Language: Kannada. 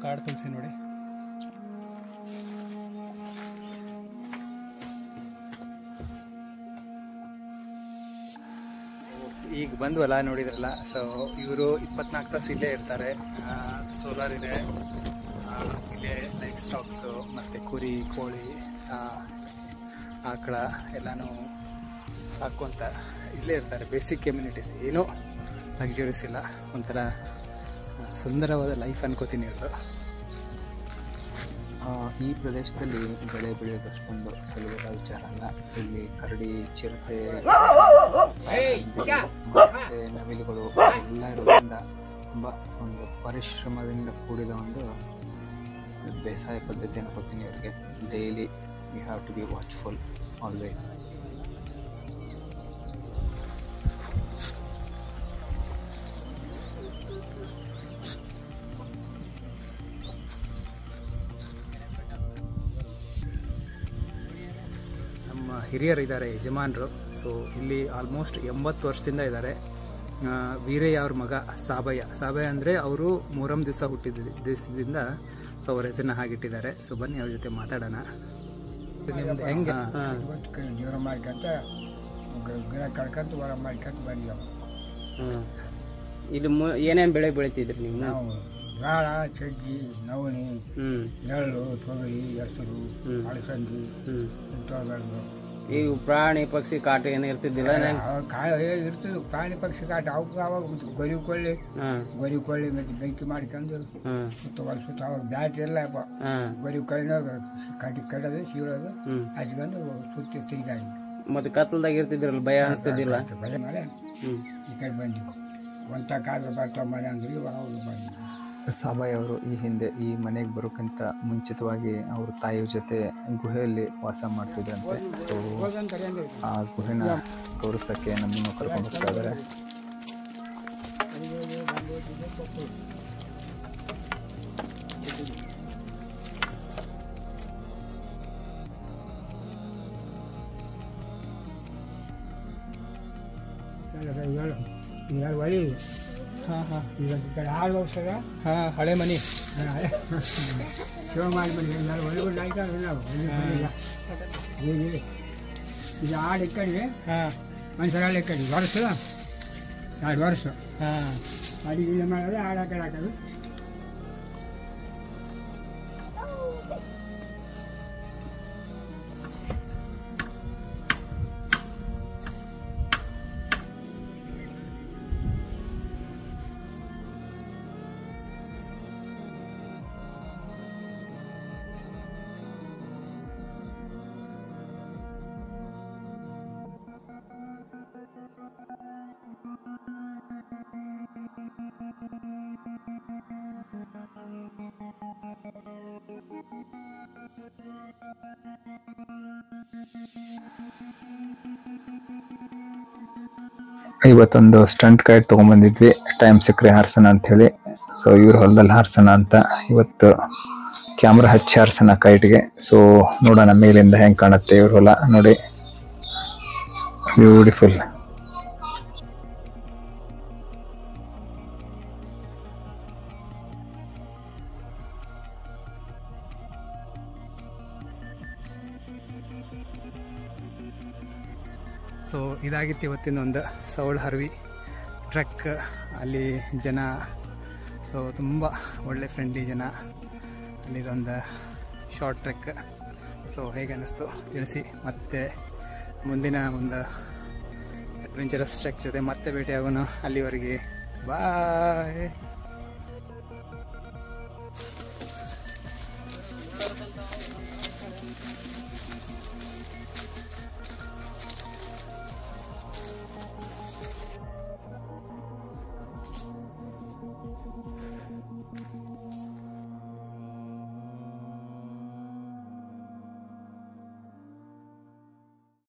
ಕಾಡು ತುಳಸಿ ನೋಡಿ. ಈಗ ಬಂದ್ವಲ್ಲ ನೋಡಿದ್ರಲ್ಲ. ಸೊ ಇವರು 24 ತಾಸು ಇಲ್ಲೇ ಇರ್ತಾರೆ. ಸೋಲಾರ್ ಇದೆ, ಇಲ್ಲೇ ಲೈಫ್ ಸ್ಟಾಕ್ಸು ಮತ್ತು ಕುರಿ, ಕೋಳಿ, ಆಕಳ ಎಲ್ಲನೂ ಸಾಕುವಂತ ಇಲ್ಲೇ ಇರ್ತಾರೆ. ಬೇಸಿಕ್ ಕಮ್ಯುನಿಟೀಸ್, ಏನೂ ಲಕ್ಸುರೀಸ್ ಇಲ್ಲ. ಒಂಥರ ಸುಂದರವಾದ ಲೈಫ್ ಅನ್ಕೋತೀನಿ ಇವರು. ಈ ಪ್ರದೇಶದಲ್ಲಿ ಬೆಳೆ ಬೆಳೆಯೋದು ಅಷ್ಟೊಂದು ಸುಲಭದ ವಿಚಾರ ಅಲ್ಲ. ಇಲ್ಲಿ ಕರಡಿ, ಚಿರತೆ ಮತ್ತು ನವಿಲುಗಳು ಎಲ್ಲ ಇರೋದ್ರಿಂದ ತುಂಬ ಒಂದು ಪರಿಶ್ರಮದಿಂದ ಕೂಡಿದ ಒಂದು ಬೇಸಾಯ ಪದ್ಧತಿ ಅನ್ಕೋತೀನಿ ಇವರಿಗೆ. Daily you have to be watchful always. ಹಿರಿಯರಿದ್ದಾರೆ, ಯಜಮಾನರು. ಸೊ ಇಲ್ಲಿ ಆಲ್ಮೋಸ್ಟ್ 80 ವರ್ಷದಿಂದ ಇದ್ದಾರೆ. ವೀರಯ್ಯ ಅವ್ರ ಮಗ ಸಾಬಯ್ಯ ಅಂದರೆ ಅವರು ಮೊಹರಂ ದಿವಸ ದಿವಸದಿಂದ ಸೊ ಅವ್ರ ಹೆಸರನ್ನ ಹಾಗಿಟ್ಟಿದ್ದಾರೆ. ಸೊ ಬನ್ನಿ ಅವ್ರ ಜೊತೆ ಮಾತಾಡೋಣ. ನಿಮ್ದು ಹೆಂಗೆ ಜೀವನ ಮಾಡ್ಕೊಂತ ಗಿಡ ಕಳ್ಕೊಂತ ಹೊರ ಮಾಡ್ಕೊಂತ ಬಂದೀವಿ. ಇಲ್ಲಿ ಏನೇನು ಬೆಳೆ ಬೆಳಿತಿದ್ರಿ ನೀವು? ನಾವು ಜೋಳ, ಸಜ್ಜಿ, ನವಣಿ, ಎಳ್ಳು, ತೊಗರಿ, ಹೆಸರು, ಅಲಸಂದಿ ಇಂಥವು ಬೆಳೆದು. ಈಗ ಪ್ರಾಣಿ ಪಕ್ಷಿ ಕಾಟ ಏನು ಇರ್ತಿದ್ದಿಲ್ಲ? ಇರ್ತದೆ ಪ್ರಾಣಿ ಪಕ್ಷಿ ಕಾಟ. ಅವಕ್ಕೆ ಅವಾಗ ಗೊರಿ ಕೊಳ್ಳಿ ಮತ್ತೆ ಬೆಂಕಿ ಮಾಡ್ಕೊಂಡು ಸುತ್ತ ಸುತ್ತ ಅವಾಗ ಬ್ಯಾಟ್ ಎಲ್ಲ ಗೊರಿ ಕೊಳ್ಳಿನಾಗ ಕಡೋದು ಸೀಳೋದು ಹಚ್ಕೊಂಡು ಸುತ್ತಿ ತಿರುಗಾಡಿ. ಮತ್ತೆ ಕತ್ತಲ್ದಾಗ ಇರ್ತಿದ್ರಲ್ಲ, ಭಯ ಅನಿಸ್ತಿದ್ದಿಲ್ಲ? ಭಯ ಮಾಡಿ ಈ ಕಡೆ ಬಂದಿವಿ. ಒಂಥ ಕಾಲ ಬರ್ತಾವ ಮನೆ ಅಂದ್ರೆ ಅವರು ಬಂದಿವಿ. ಸಾಬಯ್ಯ ಅವರು ಈ ಹಿಂದೆ ಈ ಮನೆಗೆ ಬರೋಕ್ಕಿಂತ ಮುಂಚಿತವಾಗಿ ಅವ್ರ ತಾಯಿಯ ಜೊತೆ ಗುಹೆಯಲ್ಲಿ ವಾಸ ಮಾಡ್ತಿದ್ರಂತೆ. ಸೊ ಆ ಗುಹೆನ ತೋರಿಸೋಕ್ಕೆ ನಮ್ಮನ್ನು ಕರ್ಕೊಂಡು ಹೋಗ್ತಾ ಇದ್ದಾರೆ. ಒಲಿ ಹಾಂ ಈಗ ಹಾಳು ಹೋಗ್ತದ. ಹಳೆ ಮನೆ ಶಿವ ಮಾಡಿ ಬಂದು ಒಲಿಗಳು ಆಯ್ತಾರೆ ನಾವು. ಈಗ ಹಾಡು ಇಕ್ಕಂಡು ಮನುಷ್ಯರಾಳು ಇಕ್ಕಂಡು ವರ್ಷ 2 ವರ್ಷ ಅಡಿಗೆ ಮಾಡೋದು, ಹಾಡು ಹಾಕೋದು. ಇವತ್ತೊಂದು ಸ್ಟಂಟ್ ಕೈಟ್ ತೊಗೊಂಡ್ಬಂದಿದ್ವಿ, ಟೈಮ್ ಸಿಕ್ಕರೆ ಹಾರ್ಸೋಣ ಅಂಥೇಳಿ. ಸೊ ಇವ್ರ ಹೊಲದಲ್ಲಿ ಹಾರ್ಸೋಣ ಅಂತ ಇವತ್ತು ಕ್ಯಾಮ್ರಾ ಹಚ್ಚಿ ಹಾರ್ಸೋಣ ಕೈಟ್ಗೆ. ಸೊ ನೋಡೋಣ ಮೇಲಿಂದ ಹೆಂಗೆ ಕಾಣುತ್ತೆ ಇವ್ರ ಹೊಲ. ನೋಡಿ, ಬ್ಯೂಟಿಫುಲ್. ಸೊ ಇದಾಗಿತ್ತು ಇವತ್ತಿನ ಒಂದು ಸೌಳ್ ಹರ್ವಿ ಟ್ರೆಕ್. ಅಲ್ಲಿ ಜನ ಸೊ ತುಂಬ ಒಳ್ಳೆ ಫ್ರೆಂಡ್ಲಿ ಜನ. ಅಲ್ಲಿದೊಂದು ಶಾರ್ಟ್ ಟ್ರೆಕ್. ಸೊ ಹೇಗೆ ಅನ್ನಿಸ್ತು ತಿಳಿಸಿ. ಮತ್ತು ಮುಂದಿನ ಒಂದು ಅಡ್ವೆಂಚರಸ್ ಟ್ರೆಕ್ ಜೊತೆ ಮತ್ತೆ ಭೇಟಿಯಾಗೋಣ. ಅಲ್ಲಿವರೆಗೆ ಬಾಯ್.